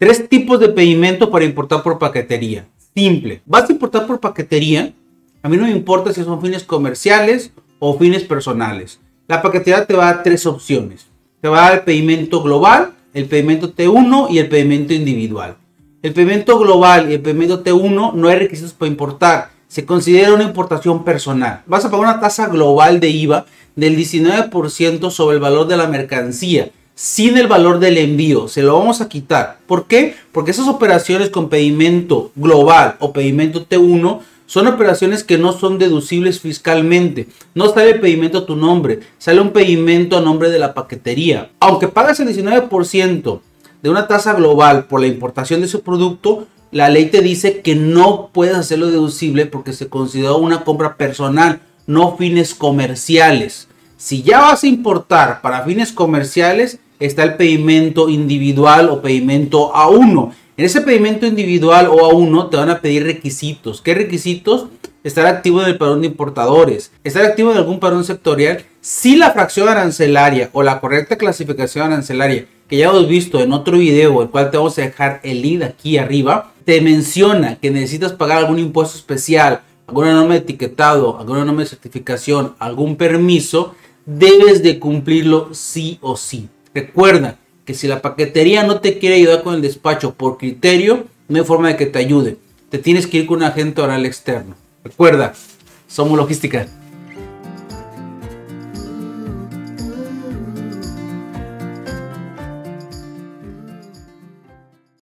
Tres tipos de pedimento para importar por paquetería. Simple. Vas a importar por paquetería. A mí no me importa si son fines comerciales o fines personales. La paquetería te va a dar tres opciones. Te va a dar el pedimento global, el pedimento T1 y el pedimento individual. El pedimento global y el pedimento T1 no hay requisitos para importar. Se considera una importación personal. Vas a pagar una tasa global de IVA del 19% sobre el valor de la mercancía, sin el valor del envío. Se lo vamos a quitar. ¿Por qué? Porque esas operaciones con pedimento global o pedimento T1 son operaciones que no son deducibles fiscalmente. No sale el pedimento a tu nombre, sale un pedimento a nombre de la paquetería. Aunque pagas el 19% de una tasa global por la importación de ese producto, la ley te dice que no puedes hacerlo deducible porque se considera una compra personal, no fines comerciales. Si ya vas a importar para fines comerciales, está el pedimento individual o pedimento A1. En ese pedimento individual o A1 te van a pedir requisitos. ¿Qué requisitos? Estar activo en el padrón de importadores, estar activo en algún padrón sectorial. Si la fracción arancelaria o la correcta clasificación arancelaria, que ya hemos visto en otro video, el cual te vamos a dejar el link aquí arriba, te menciona que necesitas pagar algún impuesto especial, alguna norma de etiquetado, alguna norma de certificación, algún permiso, debes de cumplirlo sí o sí. Recuerda que si la paquetería no te quiere ayudar con el despacho por criterio, no hay forma de que te ayude. Te tienes que ir con un agente oral externo. Recuerda, somos Logística.